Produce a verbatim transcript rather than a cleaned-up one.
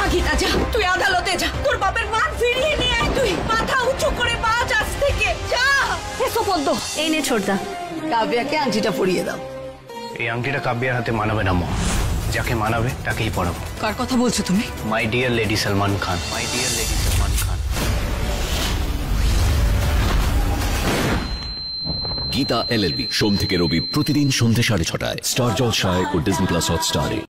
গীতা যা, তুই আদালতে যা, তোর বাপের মান ফিরিয়ে নিয়ে আয়। তুই মাথা উঁচু করে বাঁচ আজ থেকে, যা। এসো পদ্ম, এই নে ছোটদা, কাব্যাকে আংটিটা পরিয়ে দাও। এই আংটিটা কাব্যের হাতে মানাবে না মা, যাকে মানাবে তাকেই পরাবো। কার কথা বলছো তুমি? My dear lady Salman Khan, my dear lady Salman Khan. Geeta L L B সোম থেকে রবি প্রতিদিন সন্ধ্যে সাড়ে ছটায় স্টার জলসায় ও ডিজনি প্লাস হটস্টারে।